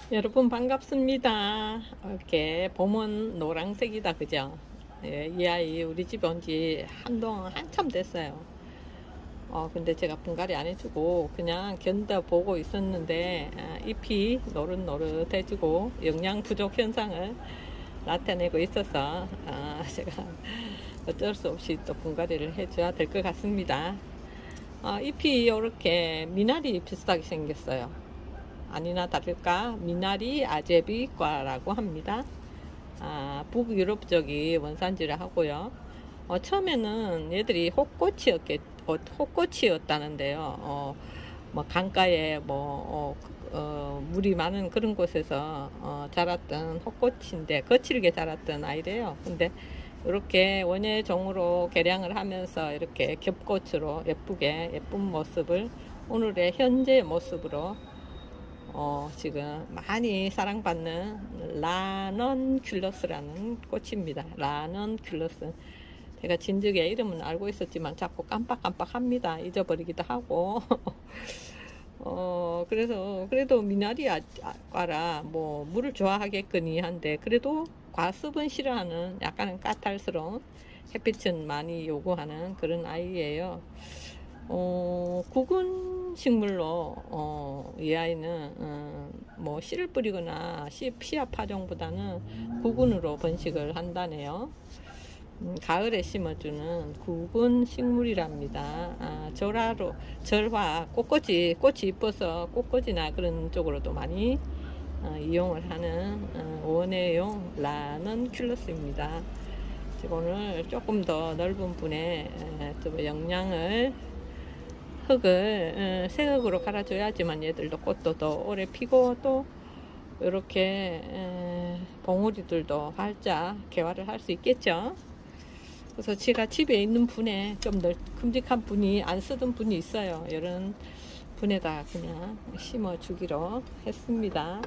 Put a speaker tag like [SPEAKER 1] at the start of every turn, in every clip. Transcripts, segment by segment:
[SPEAKER 1] 여러분 반갑습니다. 이렇게 봄은 노란색이다 그죠? 예, 이 아이 우리 집에 온 지 한동안 한참 됐어요. 근데 제가 분갈이 안 해주고 그냥 견뎌보고 있었는데 잎이 노릇노릇해지고 영양 부족 현상을 나타내고 있어서 제가 어쩔 수 없이 또 분갈이를 해줘야 될 것 같습니다. 잎이 이렇게 미나리 비슷하게 생겼어요. 아니나 다를까 미나리 아제비과라고 합니다. 북유럽 쪽이 원산지를 하고요. 처음에는 얘들이 혹꽃이었다는데요. 뭐 강가에 물이 많은 그런 곳에서 자랐던 혹꽃인데 거칠게 자랐던 아이래요. 근데 이렇게 원예종으로 개량을 하면서 이렇게 겹꽃으로 예쁜 모습을 오늘의 현재 모습으로 지금 많이 사랑받는 라넌큘러스라는 꽃입니다. 라넌큘러스. 제가 진즉에 이름은 알고 있었지만 자꾸 깜빡깜빡합니다. 잊어버리기도 하고. 그래도 미나리과라 물을 좋아하겠거니 한데 그래도 과습은 싫어하는 약간은 까탈스러운 햇빛은 많이 요구하는 그런 아이예요. 구근 식물로 이 아이는 씨를 뿌리거나 씨앗 파종보다는 구근으로 번식을 한다네요. 가을에 심어주는 구근 식물이랍니다. 절화 꽃이 이뻐서 꽃꽂이나 그런 쪽으로도 많이 이용을 하는 원예용 라넌큘러스입니다. 오늘 조금 더 넓은 분에 흙을 새흙으로 갈아줘야지만 얘들도 꽃도 더 오래 피고 또 이렇게 봉우리들도 활짝 개화를 할 수 있겠죠. 그래서 제가 집에 있는 분에 좀 큼직한 분이 안 쓰던 분이 있어요. 이런 분에다 그냥 심어 주기로 했습니다.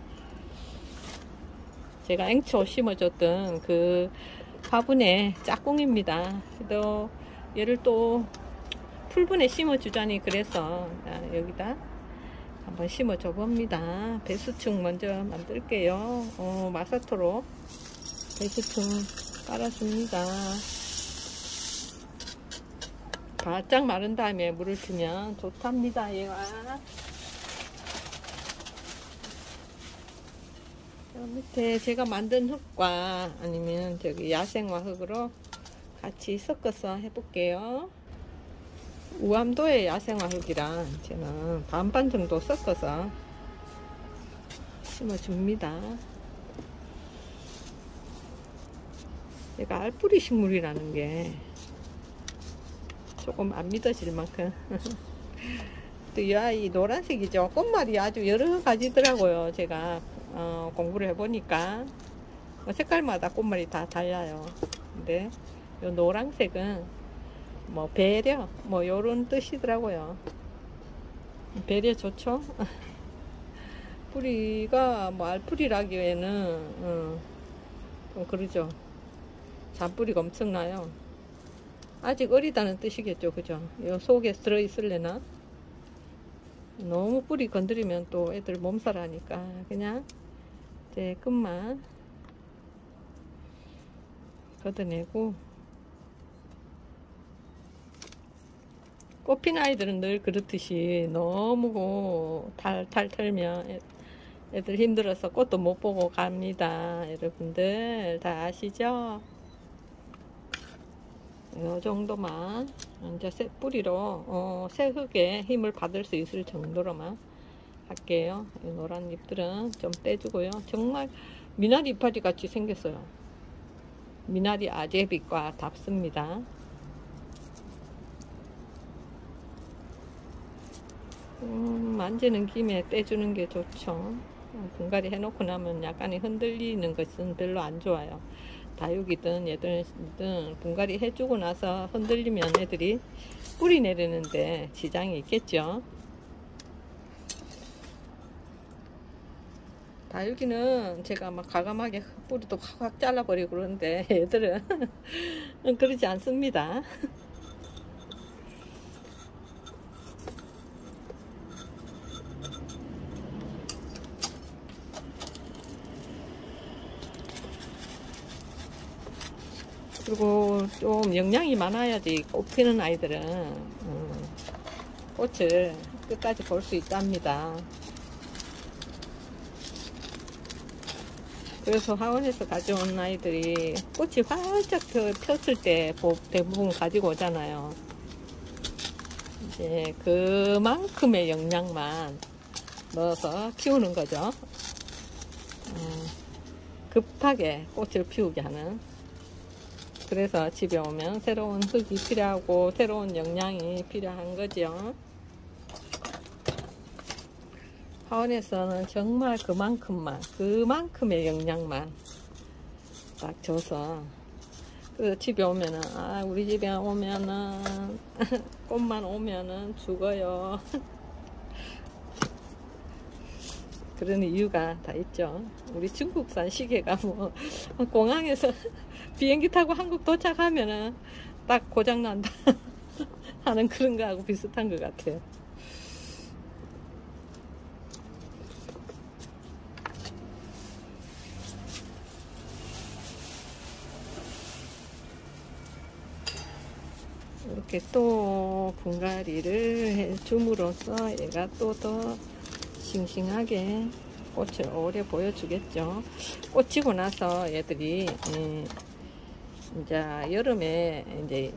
[SPEAKER 1] 제가 앵초 심어줬던 그 화분의 짝꿍입니다. 그래도 얘를 또 풀분에 심어주자니 그래서 여기다 한번 심어줘 봅니다. 배수층 먼저 만들게요. 마사토로 배수층 깔아줍니다. 바짝 마른 다음에 물을 주면 좋답니다. 얘가 밑에 제가 만든 흙과 아니면 야생화 흙으로 같이 섞어서 해볼게요. 우암도의 야생화 흙이랑 저는 반반 정도 섞어서 심어줍니다. 얘가 알뿌리 식물이라는 게 조금 안 믿어질 만큼 또 이 아이 노란색이죠. 꽃말이 아주 여러 가지더라고요. 제가 공부를 해보니까 색깔마다 꽃말이 다 달라요. 근데 이 노란색은 배려 요런 뜻이더라고요. 배려 좋죠. 뿌리가 알뿌리라기에는 좀 그러죠. 잔뿌리가 엄청나요. 아직 어리다는 뜻이겠죠. 그죠? 요 속에 들어있을래나? 너무 뿌리 건드리면 또 애들 몸살 하니까 그냥 이제 끝만 걷어내고, 꽃핀 아이들은 늘 그렇듯이 너무 탈탈 털면 애들 힘들어서 꽃도 못 보고 갑니다. 여러분들 다 아시죠? 이 정도만 이제 새 뿌리로 새 흙에 힘을 받을 수 있을 정도로만 할게요. 이 노란 잎들은 좀 떼주고요. 정말 미나리 이파리 같이 생겼어요. 미나리 아제비과 답습니다. 만지는 김에 떼주는 게 좋죠. 분갈이 해놓고 나면 약간이 흔들리는 것은 별로 안 좋아요. 다육이든 얘들든 분갈이 해주고 나서 흔들리면 애들이 뿌리 내리는데 지장이 있겠죠. 다육이는 제가 과감하게 뿌리도 확 잘라버리고 그러는데 얘들은 그러지 않습니다. 그리고 좀 영양이 많아야지 꽃 피는 아이들은 꽃을 끝까지 볼 수 있답니다. 그래서 하원에서 가져온 아이들이 꽃이 활짝 폈을 때 대부분 가지고 오잖아요. 이제 그만큼의 영양만 넣어서 키우는 거죠. 급하게 꽃을 피우게 하는. 그래서 집에 오면 새로운 흙이 필요하고 새로운 영양이 필요한 거죠. 하원에서는 정말 그만큼의 영양만 딱 줘서, 그 집에 오면은, 우리 집에 오면은 꽃만 오면은 죽어요. 그런 이유가 다 있죠. 우리 중국산 시계가 뭐 공항에서 비행기 타고 한국 도착하면은 딱 고장난다 하는 그런 거하고 비슷한 것 같아요. 이렇게 또 분갈이를 해줌으로써 얘가 또 더 싱싱하게 꽃을 오래 보여주겠죠. 꽃 지고 나서 얘들이 이제 여름에 이제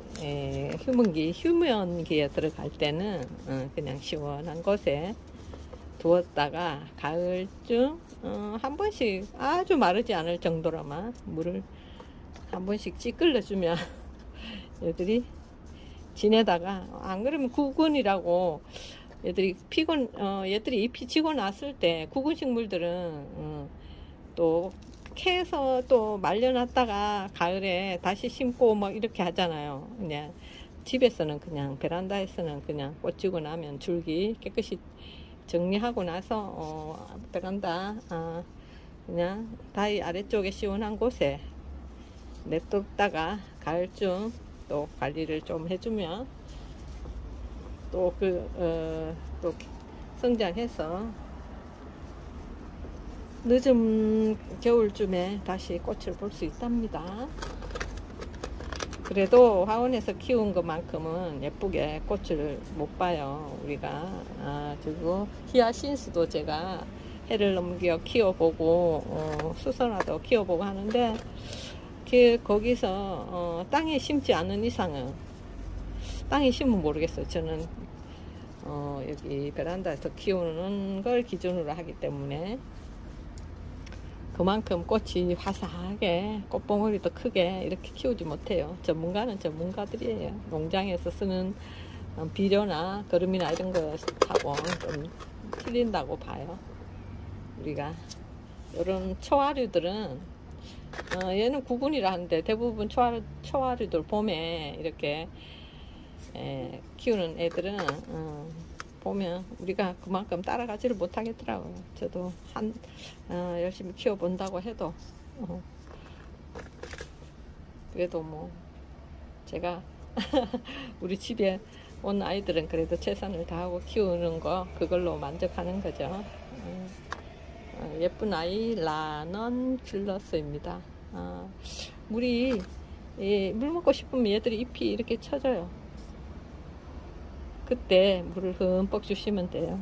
[SPEAKER 1] 휴면기에 들어갈 때는 그냥 시원한 곳에 두었다가 가을쯤 한 번씩 아주 마르지 않을 정도로만 물을 한 번씩 찌끌러 주면 얘들이 지내다가, 안 그러면 구근이라고 얘들이 얘들이 잎이 지고 났을 때 구근 식물들은 또 캐서 또 말려놨다가 가을에 다시 심고 뭐 이렇게 하잖아요. 그냥 집에서는 그냥 베란다에서는 그냥 꽃 지고 나면 줄기 깨끗이 정리하고 나서 베란다 그냥 다이 아래쪽에 시원한 곳에 냅뒀다가 가을쯤 또 관리를 좀 해주면 또 또 성장해서 늦은 겨울쯤에 다시 꽃을 볼 수 있답니다. 그래도 화원에서 키운 것만큼은 예쁘게 꽃을 못 봐요, 우리가. 그리고 히아신스도 제가 해를 넘겨 키워보고 수선화도 키워보고 하는데, 거기서 땅에 심지 않은 이상은, 땅에 심으면 모르겠어요. 저는 여기 베란다에서 키우는 걸 기준으로 하기 때문에 그만큼 꽃이 화사하게 꽃봉오리도 크게 이렇게 키우지 못해요. 전문가는 전문가들이에요. 농장에서 쓰는 비료나 거름이나 이런 거하고 좀 틀린다고 봐요. 우리가 이런 초화류들은 얘는 구근이라 하는데 대부분 초화류들 봄에 이렇게 키우는 애들은 보면 우리가 그만큼 따라가지를 못하겠더라고요. 저도 열심히 키워본다고 해도 그래도 뭐 제가 우리 집에 온 아이들은 그래도 최선을 다하고 키우는 거 그걸로 만족하는 거죠. 예쁜 아이 라넌 큘러스입니다. 물 먹고 싶으면 얘들이 잎이 이렇게 쳐져요. 그때 물을 흠뻑 주시면 돼요.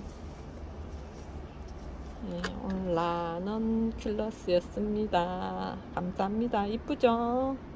[SPEAKER 1] 오늘 라넌 큘러스였습니다. 감사합니다. 이쁘죠?